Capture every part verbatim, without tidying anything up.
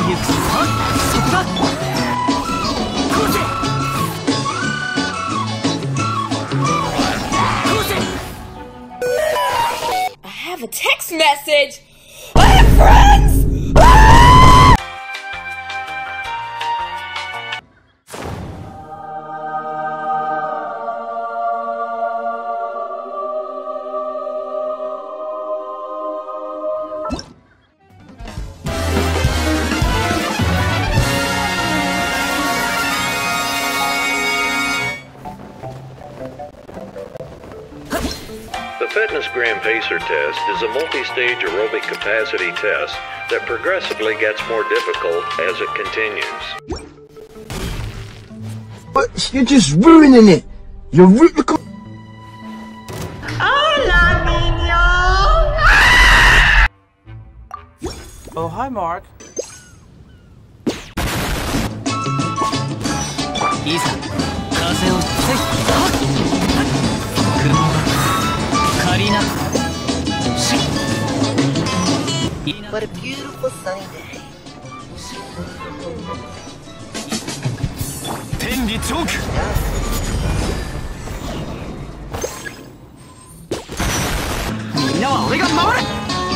行く。はっ、そこだ。こうせ。こうせ。I have a text message. I have friends. The Fitness Gram Pacer test is a multi-stage aerobic capacity test that progressively gets more difficult as it continues. But you're just ruining it. You're ruining the. Hola, niño. Oh, hi, Mark. いざ風をせい。はっ。雲が借りな。し。 What a beautiful sunny day. 天理チョーク。みんなは俺が守る。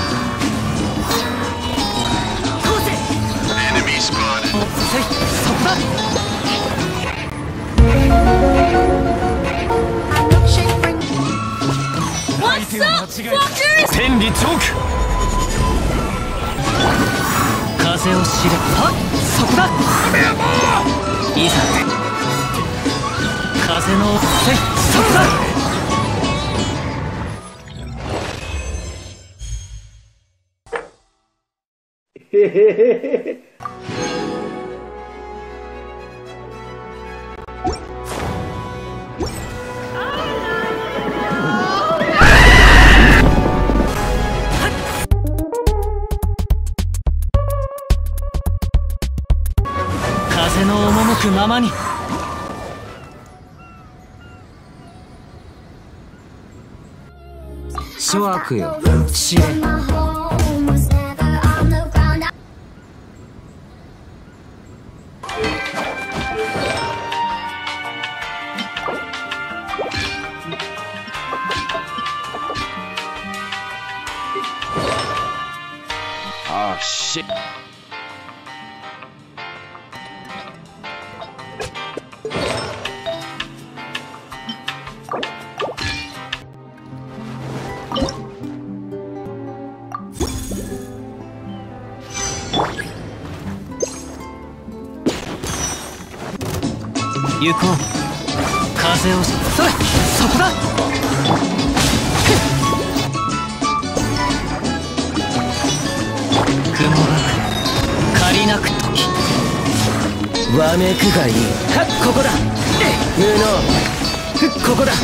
こうせ。 Enemy spotted. せい、そこだ。What's up, fuckers? 天理チョーク。風を知れ。はっ、そこだ。いざ風のせい、そこだ。 へへへへ。 風の赴くままに。諸悪よ、知れ。 Oh, shit. 「行こう。風をし。それ、そこだ。雲が借りなく時。わめくがいい。はっ、ここだ。無能。ここだ。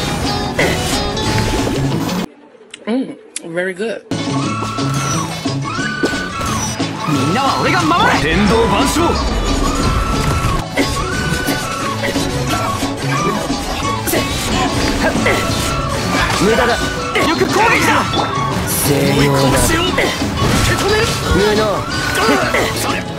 Mm, very good. みんなは俺が守れ。天道万象。無駄だ。よく攻撃だ。西洋だ。無能。